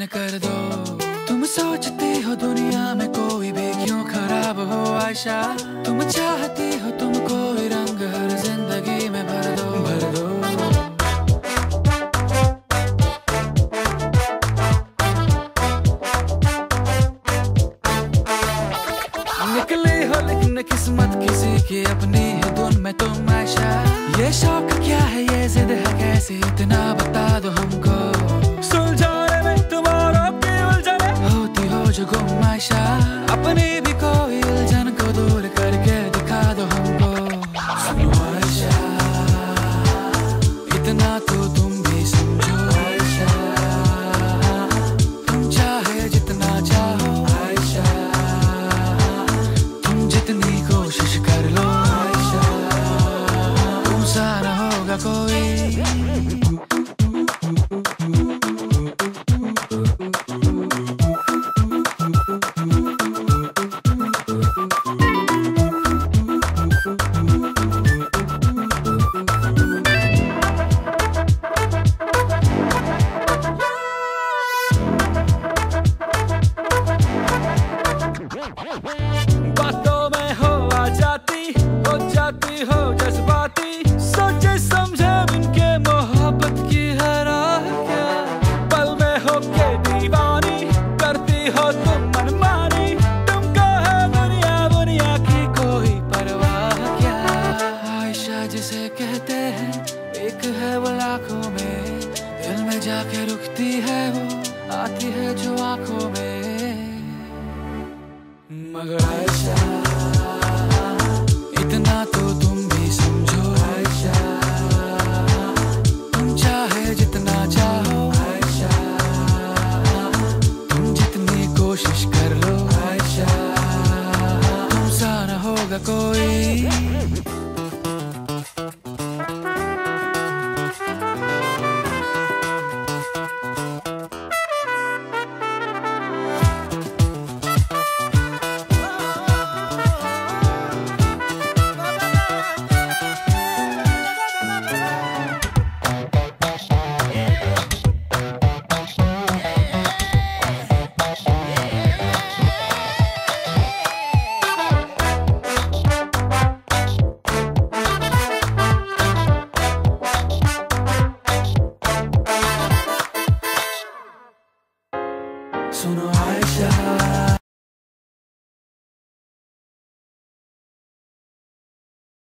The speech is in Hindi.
बयान कर दो। तुम सोचती हो दुनिया में कोई भी क्यों खराब हो आयशा। तुम चाहती हो तुम कोई रंग हर जिंदगी में भर दो, भर दो। निकली हो लेकिन किस्मत किसी की अपनी है धुन में तुम आयशा। ये शौक क्या है ये जिद है कैसी इतना बता दो हमको। सुलझाने में तुम्हारा की उलझने होती हो जो गुम आयशा। अपनी भी कोई उलझन को दूर करके दिखा दो हमको। सुनो आयशा इतना तो तुम भी समझो आयशा। तुम चाहे जितना चाहो आयशा। तुम जितनी कोशिश कर लो आयशा। तुमसा न होगा कोई। बातों में हो आ जाती हो जज्बाती। सोचे समझे उनके मोहब्बत की है राह क्या। पल में हो के दीवानी करती हो तुम मनमानी। तुमको है दुनिया दुनिया की कोई परवाह क्या। आयशा जिसे कहते हैं एक है वो लाखों में। दिल में जाके रुकती है वो आती है जो आंखों में। मगर आयशा इतना तो तुम भी समझो आयशा। तुम चाहे जितना चाहो आयशा। तुम जितनी कोशिश कर लो आयशा। तुमसा न होगा कोई।